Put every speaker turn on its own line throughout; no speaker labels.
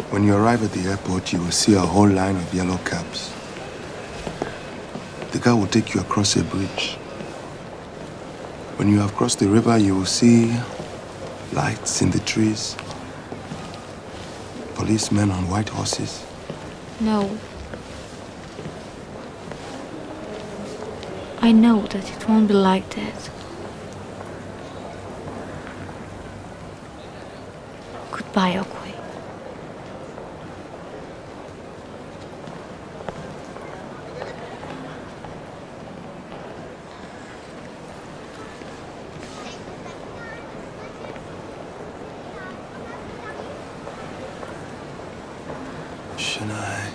When you arrive at the airport, you will see a whole line of yellow cabs. The car will take you across a bridge. When you have crossed the river, you will see lights in the trees, policemen on white horses.
No. I know that it won't be like that. Goodbye, Okwe.
Senay.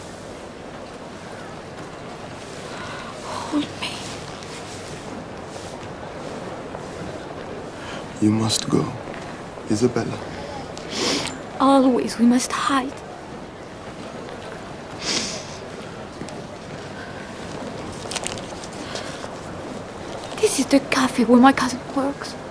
Hold me.
You must go, Isabella.
Always, we must hide. This is the cafe where my cousin works.